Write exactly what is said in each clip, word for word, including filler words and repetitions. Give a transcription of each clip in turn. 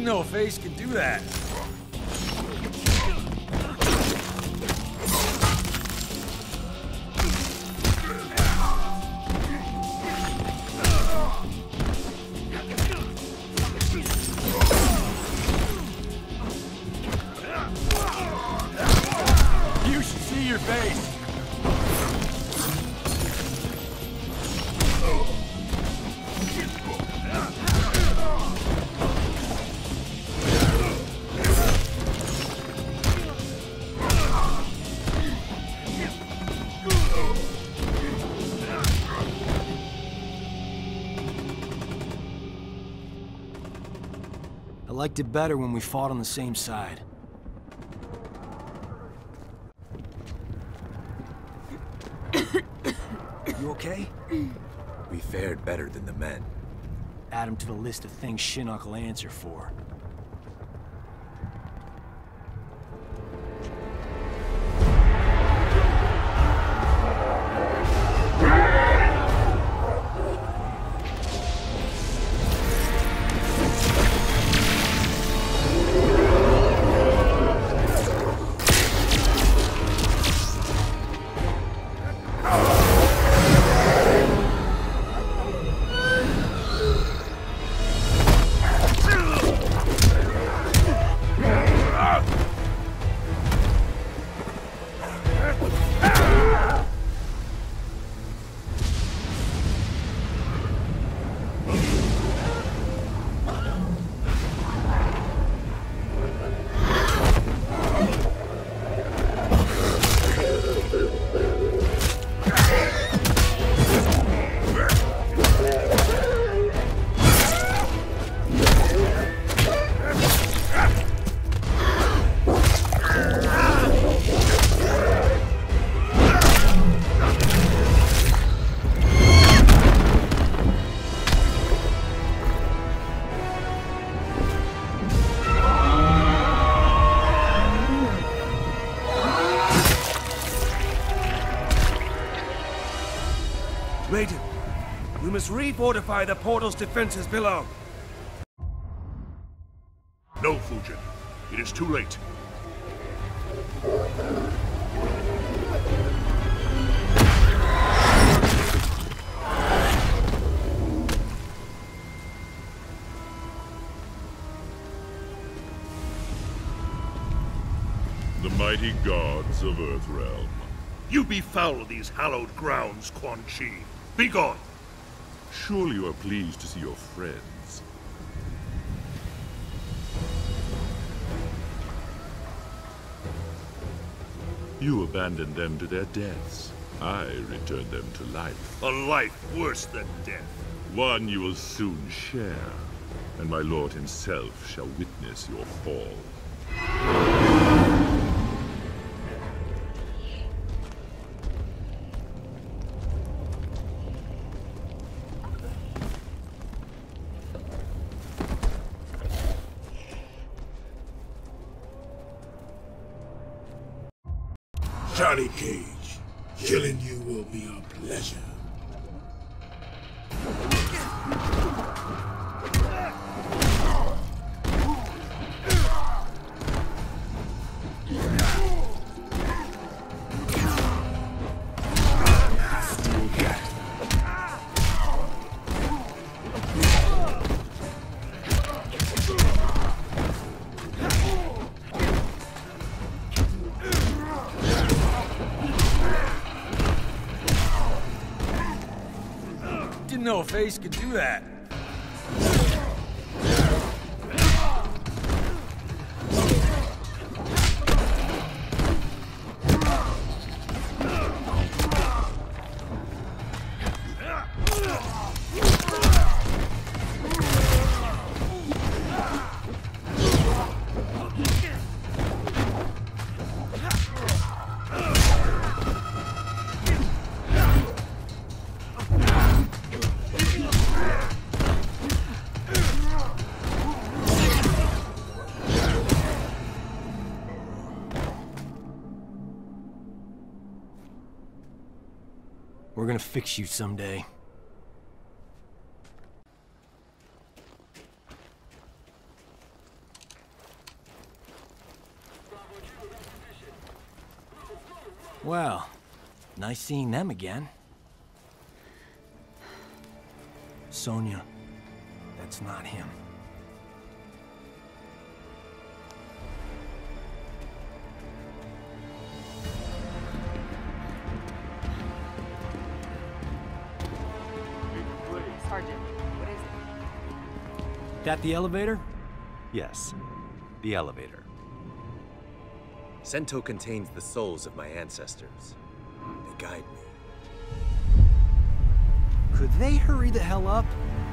Didn't know a face could do that. You should see your face. I liked it better when we fought on the same side. You okay? We fared better than the men. Add him to the list of things Shinnok will answer for. Raiden, we must refortify the portal's defenses below. No, Fujin. It is too late. The mighty gods of Earthrealm. You befoul these hallowed grounds, Quan Chi. Begone! Surely you are pleased to see your friends. You abandoned them to their deaths. I returned them to life. A life worse than death. One you will soon share, and my lord himself shall witness your fall. Johnny Cage, killing you will be a pleasure. Didn't know a face could do that. We're gonna fix you someday. Well, nice seeing them again. Sonya, that's not him. Sergeant, what is it? That the elevator? Yes, the elevator. Sento contains the souls of my ancestors. They guide me. Could they hurry the hell up?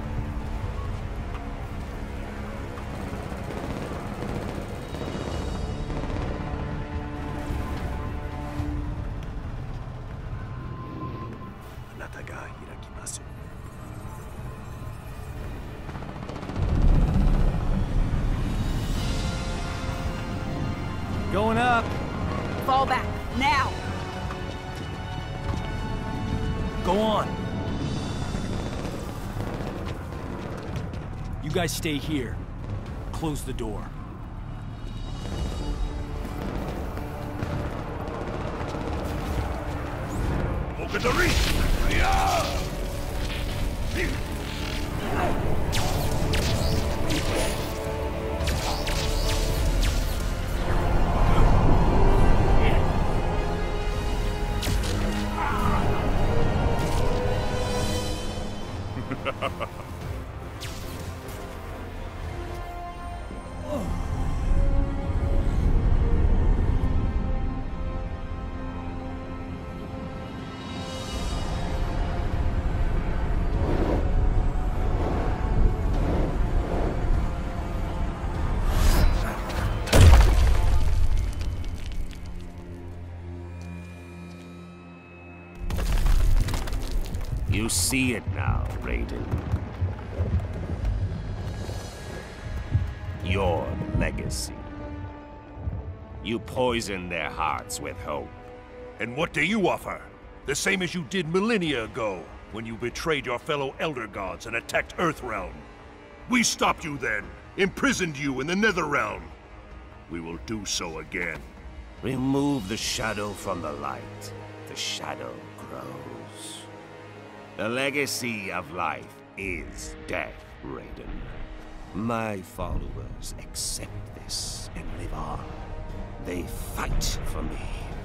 Anata ga hirakimasu. Going up. Fall back, now! Go on. You guys stay here. Close the door. Open the reach! You see it now, Raiden. Your legacy. You poisoned their hearts with hope. And what do you offer? The same as you did millennia ago, when you betrayed your fellow Elder Gods and attacked Earthrealm. We stopped you then, imprisoned you in the Netherrealm. We will do so again. Remove the shadow from the light. The shadow grows. The legacy of life is death, Raiden. My followers accept this and live on. They fight for me.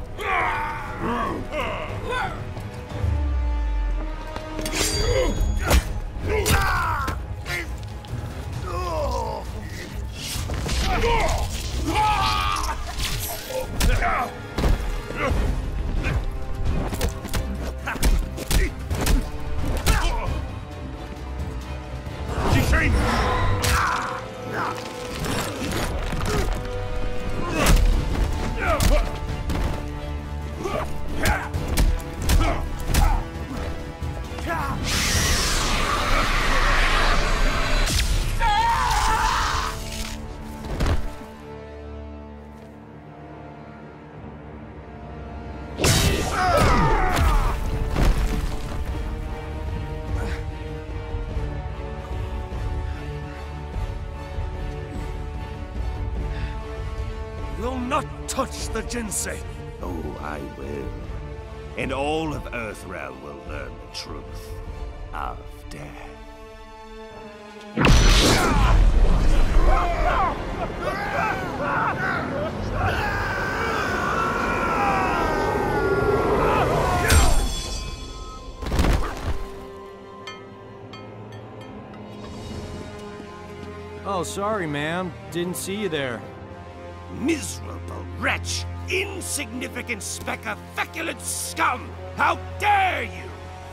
Will not touch the Jinsei. Oh, I will. And all of Earthrealm will learn the truth of death. Oh, sorry, ma'am. Didn't see you there. Miserable wretch! Insignificant speck of feculent scum! How dare you!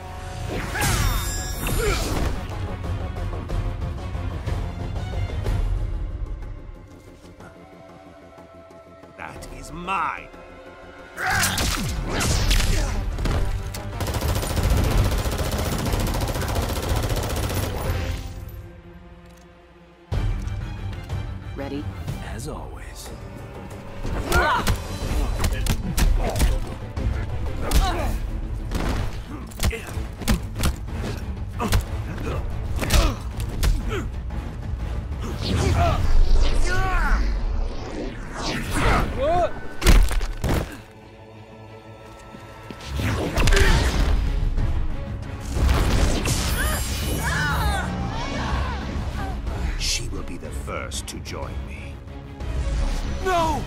That is mine! Ready? As always. first to join me. No!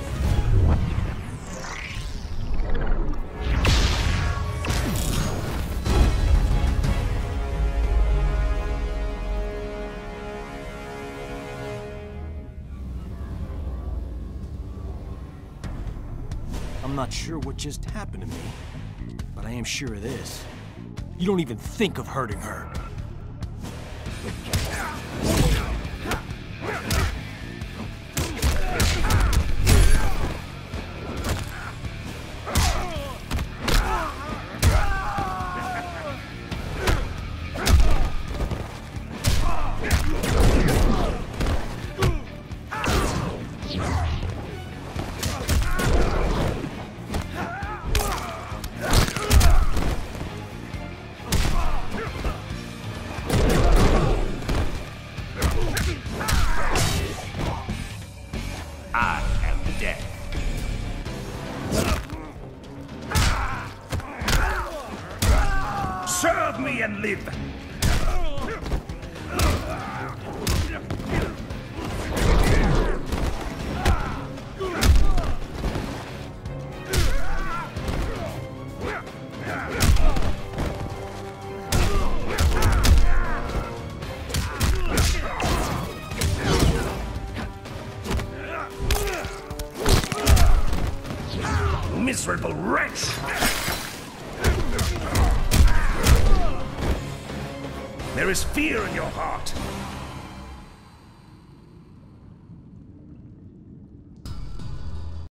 I'm not sure what just happened to me, but I am sure of this. You don't even think of hurting her. I am dead. Serve me and live! Miserable wretch! There is fear in your heart.